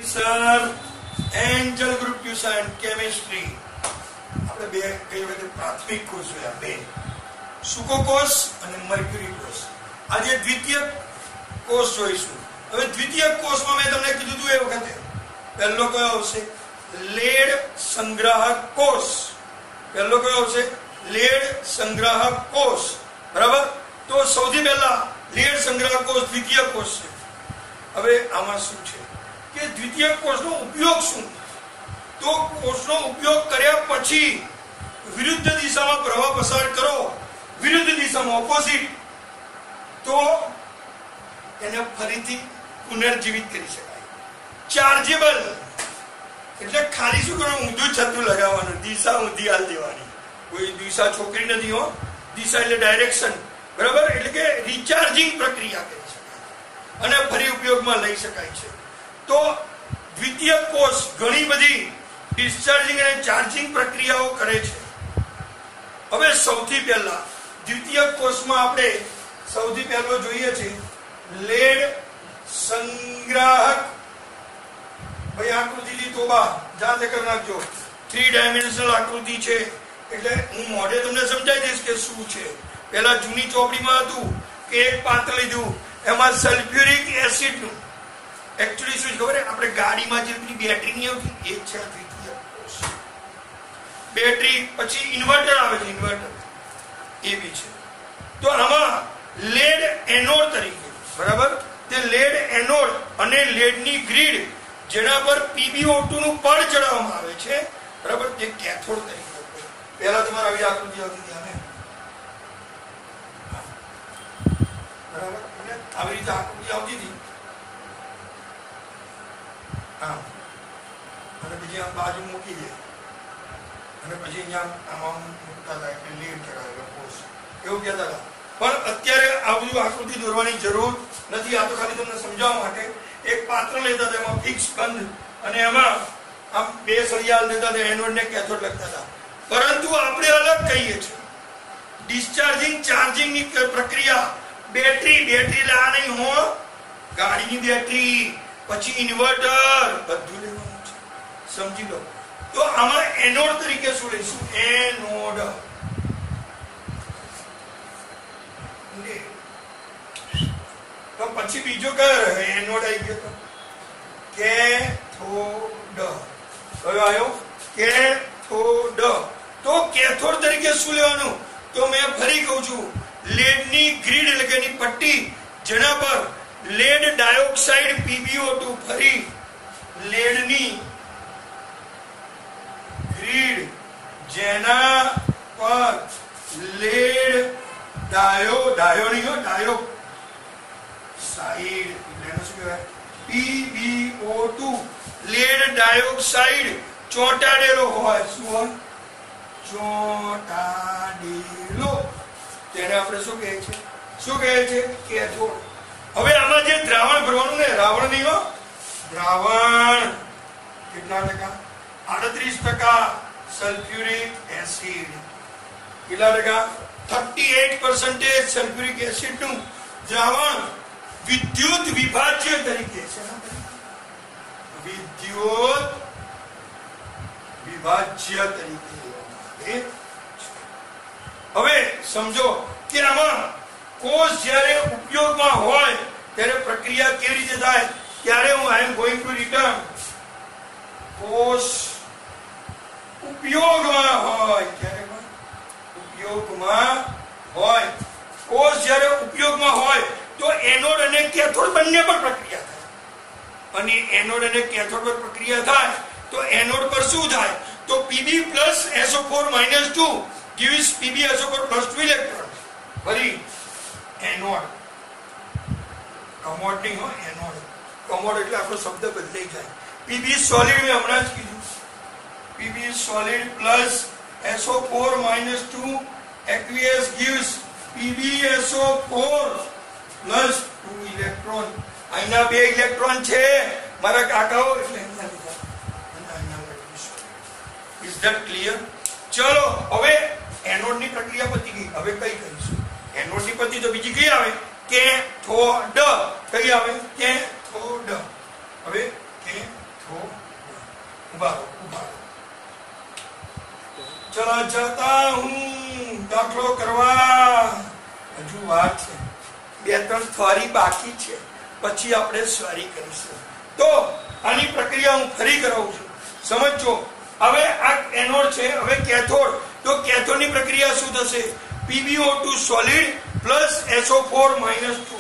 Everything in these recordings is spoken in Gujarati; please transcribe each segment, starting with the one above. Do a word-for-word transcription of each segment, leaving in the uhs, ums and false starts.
Sir angel group tuition chemistry આપણે બે કઈ વખતે પ્રાથમિક કોર્સ જોયા બે સુકો કોષ અને મર્ક્યુરી કોષ. આજે દ્વિતીય કોષ જોઈશું. હવે દ્વિતીય કોષમાં મેં તમને કીધું હતું એ વખતે પહેલો કયો આવશે? લેડ સંગ્રાહક કોષ. પહેલો કયો આવશે? લેડ સંગ્રાહક કોષ. બરાબર. તો સૌથી પહેલા લેડ સંગ્રાહક કોષ દ્વિતીય કોષ છે. હવે આમાં શું છે કે દ્વિતીય કોષનો ઉપયોગ શું? તો કોષનો ઉપયોગ કર્યા પછી વિરુદ્ધ દિશામાં પ્રવાહ પસાર કરો, વિરુદ્ધ દિશામાં ઓપોઝિટ, તો એને ફરીથી પુનર્જીવિત કરી શકાય. ચાર્જેબલ એટલે ખાલી શું કરવાનું? ઊંધું છતું લગાવવાનું, દિશા ઊંધી હાલ દેવાની. કોઈ દિશા છોકરી નથી હો, દિશા એટલે ડાયરેક્શન. બરાબર. એટલે કે રિચાર્જિંગ પ્રક્રિયા કરી શકાય અને ફરી ઉપયોગમાં લઈ શકાય છે. તો દ્વિતીય કોષ ઘણી બધી ડિસ્ચાર્જિંગ અને ચાર્જિંગ પ્રક્રિયાઓ કરે છે. હવે સૌથી પહેલા દ્વિતીય કોષમાં આપણે સૌથી પહેલો જોઈએ છે લેડ સંગ્રાહક. ભાઈ આકૃતિથી તોબા જાતે કરી નાખજો. થ્રી ડાયમેન્શનલ આકૃતિ છે એટલે હું મોઢે તમને સમજાવી દઈશ કે શું છે. પહેલા જૂની ચોપડીમાં હતું કે એક પાત્ર લીધું, એમાં સલ્ફ્યુરિક એસિડનું એકચ્યુઅલી શું ખબર? આપણે ગાડીમાં જે બેટરી નહીં આવતી એ છે દ્વિતીય કોષ. બેટરી પછી ઇન્વર્ટર આવે છે, ઇન્વર્ટર એ બી છે. તો આમાં લેડ એનોડ તરીકે, બરાબર, તે લેડ એનોડ અને લેડની ગ્રીડ જેના પર પીબીઓ ટુ નું પડ ચડાવવામાં આવે છે, બરાબર, તે કેથોડ તરીકે. પહેલા તમારે આવી આકૃતિ આવતી હતી આને, બરાબર, આવી રીતે આકૃતિ આવતી હતી. અને પછી આમ બાજુ મૂકી દે અને પછી અહીંયા આમાં મૂકતા હતા એટલે લીડ ચડાવેલો કોષ એવું કહેતા હતા. પણ અત્યારે આ બધું આકૃતિ દોરવાની જરૂર નથી. આ તો ખાલી તમને સમજાવવા માટે એક પાત્ર લેતા હતા, એમાં ફિક્સ બંધ અને એમાં આમ બે સળિયા દેતા હતા, એનોડ ને કેથોડ લખતા હતા. પરંતુ આપણે અલગ કહીએ છીએ. ડિસ્ચાર્જિંગ ચાર્જિંગ ની પ્રક્રિયા બેટરી બેટરી લા નહીં હો, ગાડીની બેટરી પછી ઇન્વર્ટર બધું લેવાનું છે, સમજી લો. તો આમાં એનોડ તરીકે શું લઈશું? એનોડ. તો પછી બીજો કયો રહ્યો? એનોડ આવી ગયો. કેથોડ. કયો આવ્યો? કેથોડ. તો કેથોડ તરીકે શું લેવાનું? તો મેં ફરી કહું છું, લેડની ગ્રીડ એટલે કે એની પટ્ટી જેના પર લેડ ડાયોક્સાઇડ પીબીઓ ટુ ફરી લેડની ગ્રીડ જેના પર લેડ ડાયો ડાયો નહીં હો ડાયો સાઇડ એટલે શું કહેવાય? પીબીઓ ટુ લેડ ડાયોક્સાઇડ ચોંટાડેલો હોય. શું હોય? ચોંટાડેલો. તેને આપણે શું કહે છે? શું કહે છે? કેથોડ. હવે આમાં જે દ્રાવણ ભરવાનું ને, રાવણ નહીં હો, દ્રાવણ કેટલા ટકા? આડત્રીસ ટકા સલ્ફ્યુરિક એસિડ. કેટલા ટકા? Thirty eight percentage sulphuric acid નું દ્રાવણ વિદ્યુત વિભાજ્ય તરીકે છે. વિદ્યુત વિભાજ્ય તરીકે. હવે સમજો કે આમાં કોષ જ્યારે ઉપયોગમાં હોય ત્યારે પ્રક્રિયા કેવી રીતે થાય? ત્યારે હું I am going to return. કોષ ઉપયોગમાં હોય ત્યારે ઉપયોગમાં હોય કોષ જ્યારે ઉપયોગમાં હોય તો એનોડ અને કેથોડ બંને પર પ્રક્રિયા થાય. અને એનોડ અને કેથોડ પર પ્રક્રિયા થાય તો એનોડ પર શું થાય? તો PB plus SO four minus two gives PB SO four plus two electron. ફરી એનોડ, કમોડ નહીં હો, એનોડ. કમોડ એટલે આપણો શબ્દ બદલાઈ જાય. પીબી સોલિડ મેં હમણાં જ કીધું. PB solid plus SO four minus two aqueous gives PBSO four plus two electron. અહીંના બે ઇલેક્ટ્રોન છે મારા કાકાઓ એટલે અહીંયા લીધા. Is that clear? ચલો હવે એનોડ ની પ્રક્રિયા પતી ગઈ. હવે કઈ કરીશું? એનોડ ની પતી તો બીજી કઈ આવે? કેથોડ. કઈ આવે? કેથોડ. હવે કેથોડ. चला जाता हूं दाखलो કરવા હજુ વાત છે, બે ત્રણ થવારી બાકી છે, પછી આપણે સ્વારી કરીશું. તો આની પ્રક્રિયા હું ફરી કરાવું છું, સમજો. હવે આ એનોડ છે, હવે કેથોડ. તો કેથોડ ની પ્રક્રિયા શું થશે? P b O two solid plus S O four minus two,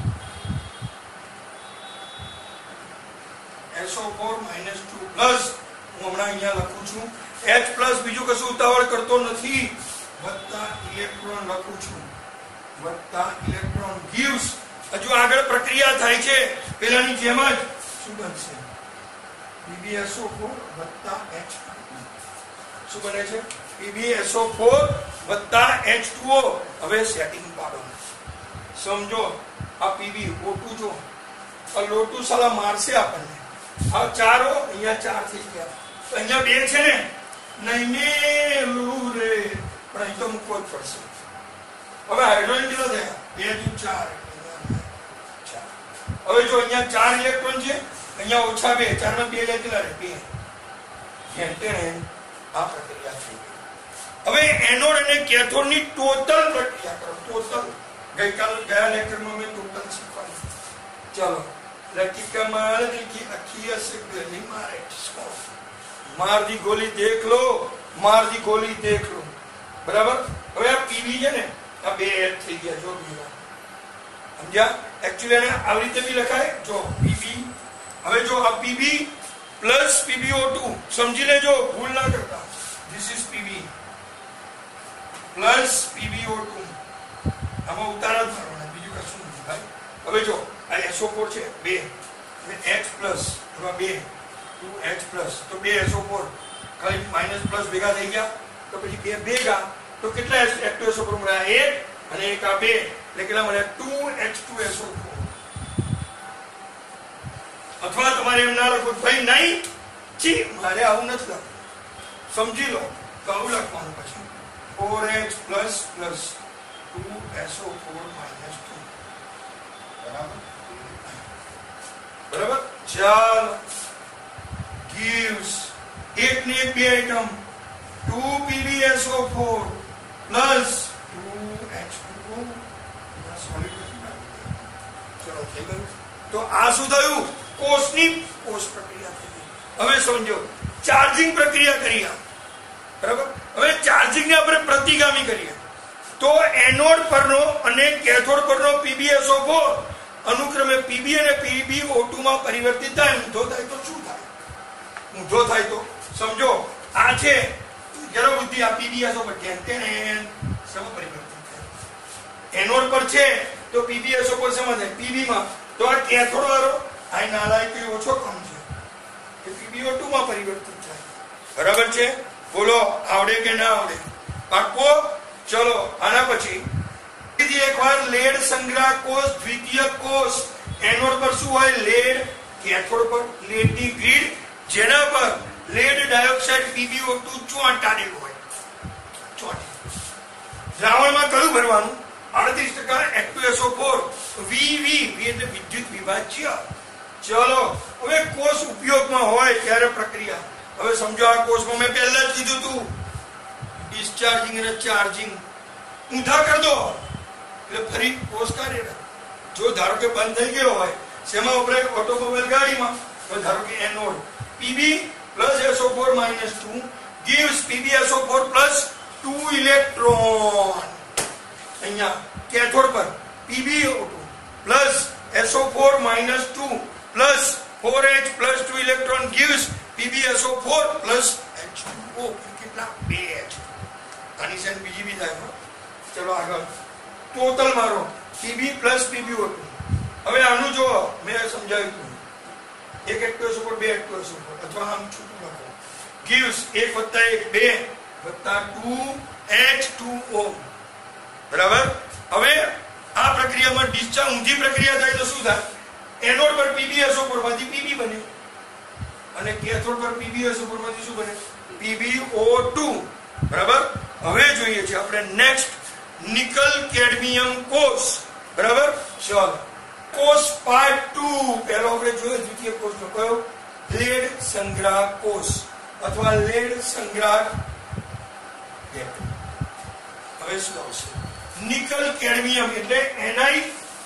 S O four minus two plus હું હમણાં અહીંયા લખું છું H પ્લસ, બીજું કશું ઉતાવળ કરતો નથી, વત્તા ઇલેક્ટ્રોન લખું છું, વત્તા ઇલેક્ટ્રોન gives. હજુ આગળ પ્રક્રિયા થાય છે પેલાની જેમ જ. શું બનશે? P b S O four વત્તા H શું બને છે? P b S O four વત્તા H two O. હવે સેટિંગ પાડો, સમજો. આ P b O two જો આ લોટુ સાલા મારશે આપણને. આ ચારો અહીંયા ચાર થઈ ગયા, તો અહીંયા બે છે ને, નહીં ને લુલુ રે, પણ અહીં તો મૂકવો જ પડશે. હવે હાઇડ્રોજન કેટલા થયા? બે દુ ચાર. હવે જો અહીંયા ચાર ઇલેક્ટ્રોન છે, અહીંયા ઓછા બે, ચાર માં બે લે કેટલા રે? બે. આ પ્રક્રિયા થઈ ગઈ. હવે એનોડ અને કેથોડ ની ટોટલ પ્રક્રિયા કરો. ટોટલ ગઈકાલ ગયા લેક્ચરમાં મેં ટોટલ શીખવાડ્યું. ચલો લકી કમાલ કી અખિયા સે ગલી મારે માર દી ગોલી દેખ લો, માર દી ગોલી દેખ લો. બરાબર. હવે આ પીવી છે ને, આ બે એડ થઈ ગયા. જો બીજા સમજ્યા? એક્ચ્યુઅલી એને આવી રીતે બી લખાય. જો પીબી, હવે જો આ PB plus P b O two સમજી લેજો, ભૂલ ના કરતા. This is PB plus P b O two. આમાં ઉતારા જ કરવાના, બીજું કશું નથી ભાઈ. હવે જો આ S O four છે બે, અને H પ્લસ એમાં બે, ટુ H પ્લસ, તો બે S O four ખાલી માઇનસ પ્લસ ભેગા થઈ ગયા. તો પછી બે ભેગા તો કેટલા એક્ટિવ S O four મળ્યા? એક, અને એક આ બે, એટલે કેટલા મળ્યા? Two H two S O four. અથવા તમારે એમ ના લખવું ભાઈ, નહીં જી મારે આવું નથી લખવું, સમજી લો તો આવું લખવાનું. પછી four H plus plus two S O four minus two. બરાબર બરાબર. ચાલ gives એક ને એક બે item two P b S O four plus two H two O. ચલો થઈ ગયું. તો આ શું થયું? કોષની કોષ પ્રક્રિયા થઈ ગઈ. હવે સમજો, ચાર્જિંગ પ્રક્રિયા કરી. બરાબર. હવે ચાર્જિંગ ને આપણે પ્રતિગામી કરીએ. તો એનોડ પરનો અને કેથોડ પરનો P b S O four અનુક્રમે P b અને P b O two માં પરિવર્તિત થાય. ઊંધો થાય તો શું થાય? ઊંધો થાય તો સમજો, આ છે જરા બુદ્ધિ, આ P b S O પર ટેન સમ પરિવર્તિત થાય. એનોડ પર છે તો P b S O પર સમ થાય P b માં. તો આ કેથોડ વાળો આ નાલાયક કે ઓછો કમ છે, કે P b O two માં પરિવર્તિત થાય. બરાબર છે? બોલો આવડે કે ના આવડે? પાક્કો? ચલો આના પછી એકવાર લેડ સંગ્રહ કોષ, દ્વિતીય કોષ. એનોડ પર શું હોય? લેડ. કેથોડ પર લેડની ગ્રીડ, જેના પર lead dioxide P b O two ચોંટાડેલું હોય. ચોંટી દ્રાવણમાં કયું ભરવાનું? અડત્રીસ ટકા active S O four. V V V એટલે વિદ્યુત વિભાજ્ય. ચલો હવે કોષ ઉપયોગમાં હોય ત્યારે પ્રક્રિયા. હવે સમજો, આ કોષમાં મેં પહેલા જ કીધું હતું ડિસ્ચાર્જિંગ અને ચાર્જિંગ. ઊંધા કરી દો એટલે ફરી કોષ કાર્યરત. જો ધારો કે બંધ થઈ ગયો હોય, શેમાં વપરાય? ઓટોમોબાઈલ ગાડીમાં. તો ધારો કે anode P b plus S O four minus two gives P b S O four plus two electron. અહીંયા કેથોડ પર P b O two plus S O four minus two plus four H plus two electron gives P b S O four plus H two O. કેટલા? બે H. આની સેન બીજી બી થાય. ચલો આગળ ટોટલ મારો P b plus P b O two. હવે આનું જો મેં સમજાવ્યું હતું, એક એક્ટિવ S O four, બે એક્ટિવ S O four, અથવા આમ છૂટું લખો. gives એક વત્તા એક બે વત્તા ટુ H two O. બરાબર. હવે આ પ્રક્રિયામાં ડિસ્ચાર્જ ઊંધી પ્રક્રિયા થાય તો શું થાય? એનોડ પર P b S O four માંથી P b બને, અને કેથોડ પર P b S O four માંથી શું બને? P b O two. બરાબર. હવે જોઈએ છે આપણે નેક્સ્ટ નિકલ કેડમિયમ કોષ. બરાબર. ચલો કોષ પાર્ટ ટુ. પહેલો આપણે જોયો દ્વિતીય કોષનો કયો? લેડ સંગ્રહ કોષ અથવા લેડ સંગ્રહ બેટરી. હવે શું આવશે? નિકલ કેડમિયમ એટલે એનઆઈ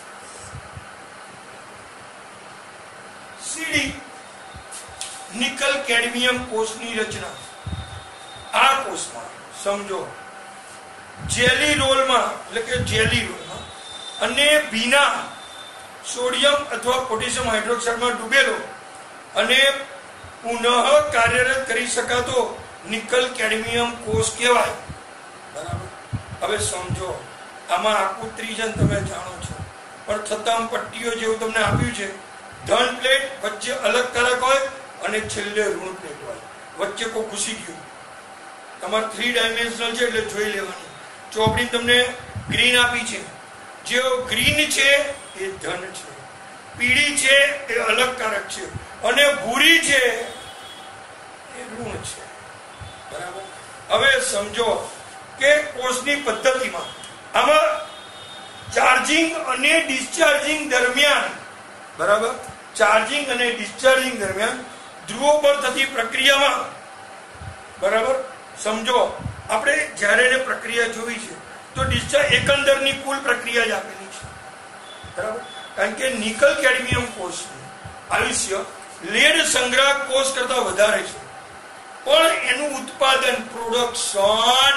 સીડી. નિકલ કેડમિયમ કોષની રચના. આ કોષમાં સમજો જેલી રોલમાં એટલે કે જેલી રોલમાં અને ભીના સોડિયમ અથવા પોટેશિયમ હાઇડ્રોક્સાઇડમાં ડૂબેલો અને પુનઃ કાર્યરત કરી શકાતો નિકલ કેડમિયમ કોષ કહેવાય. બરાબર. હવે સમજો આમાં આખું ત્રિજન તમે જાણો છો, પણ છતાં પટ્ટીઓ જેવું તમને આપ્યું છે. ધન પ્લેટ વચ્ચે અલગ તરક હોય અને છેલ્લે ઋણ પ્લેટ હોય. વચ્ચે કોઈ ઘૂસી ગયું. તમારે થ્રી ડાયમેન્શનલ છે એટલે જોઈ લેવાની. ચોપડી તમને ગ્રીન આપી છે. જે ગ્રીન છે એ ધન છે, પીળી છે એ અલગ કારક છે અને ભૂરી છે એ ઋણ છે. બરાબર. હવે સમજો કે કોષની પદ્ધતિમાં આમાં ચાર્જિંગ અને ડિસ્ચાર્જિંગ દરમિયાન, બરાબર, ચાર્જિંગ અને ડિસ્ચાર્જિંગ દરમિયાન ધ્રુવો પર થતી પ્રક્રિયામાં, બરાબર, સમજો આપણે જ્યારે એને પ્રક્રિયા જોઈ છે તો ડિસ્ચાર્જ એકંદરની કુલ પ્રક્રિયા જ આપેલી છે. બરાબર. કારણ કે નિકલ કેડમિયમ કોષનું આયુષ્ય લેડ સંગ્રાહક કોષ કરતા વધારે છે, પણ એનું ઉત્પાદન પ્રોડક્શન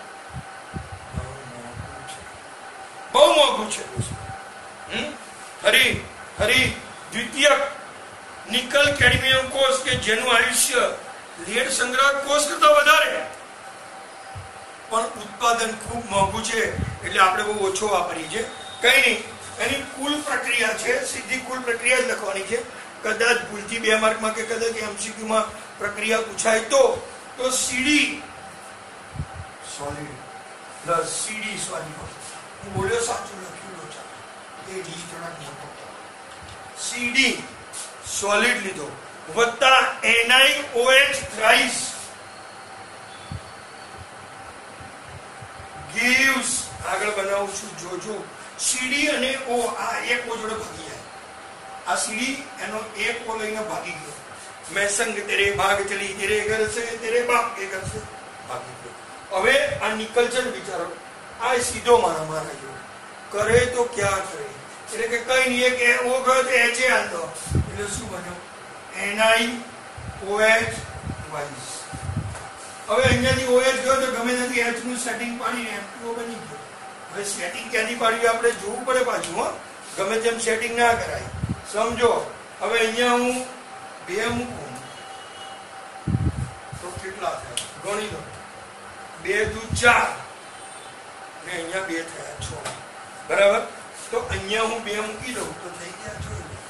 બહુ મોંઘું છે. ફરી ફરી દ્વિતીયક નિકલ કેડમિયમ કોષ કે જેનું આયુષ્ય લેડ સંગ્રાહક કોષ કરતા વધારે પણ ઉત્પાદન ખૂબ મોંઘું છે, એટલે આપણે બહુ ઓછો વાપરીએ છીએ. કઈ નહીં, એની કુલ પ્રક્રિયા છે, સીધી કુલ પ્રક્રિયા જ લખવાની છે. કદાચ ભૂલથી બે માર્કમાં કે કદાચ એમસીક્યુમાં પ્રક્રિયા પૂછાય તો તો CD solid plus CD solid. હું બોલ્યો સાચું લખ્યું છે એ ડી થોડાક મોટો. સીડી સોલિડ લીધો વત્તા એનઆઈઓએચ થ્રાઇસ gives, આગળ બનાવું છું જોજો. સીડી અને ઓ આ એક ઓ જોડે ભાગી જાય. આ સીડી એનો એક ઓ લઈને ભાગી ગયો. મેં સંગ તેરે ભાગ ચલી તેરે ઘર સે તેરે બાપ કે ઘર સે ભાગી ગયો. હવે આ નિકલ છે વિચારો, આ સીધો મારા મારા જેવો કરે તો ક્યાં કરે, એટલે કે કઈ નહીં કે ઓ ગયો તો એચ એ આંધો, એટલે શું બન્યું? એનઆઈઓએચ વાઇસ. હવે અહીંયાથી ઓએચ ગયો તો ગમે ત્યાંથી એચ નું સેટિંગ પાડીને એમટીઓ બની ગયો. હવે સેટિંગ ક્યાંથી પાડ્યું આપણે જોવું પડે પાછું. હો, ગમે તેમ સેટિંગ ના કરાય. સમજો હવે અહીંયા હું બે મૂકું તો કેટલા થયા ગણી લો. બે દુ ચાર ને અહીંયા બે થયા છ. બરાબર. તો અહીંયા હું બે મૂકી દઉં તો થઈ ગયા જોઈ લો.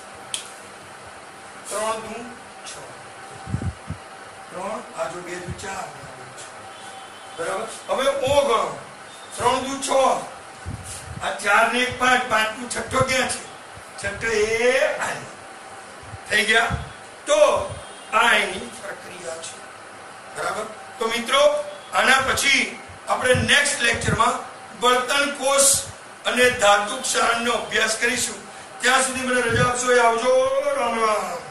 ત્રણ દુ છ, ત્રણ આ જો બે દુ ચાર. બરાબર. હવે ઓ ગણો. ત્રણ દુ છ, આ ચાર ને એક પાંચ, પાંચ નું છઠ્ઠો ક્યાં છે? છઠ્ઠો એ થઈ ગયા. તો આ એની પ્રક્રિયા છે. બરાબર. તો મિત્રો આના પછી આપણે નેક્સ્ટ લેક્ચરમાં બળતણ કોષ અને ધાતુ ક્ષારણનો અભ્યાસ કરીશું. ત્યાં સુધી મને રજા આપશો. આવજો. રામ રામ.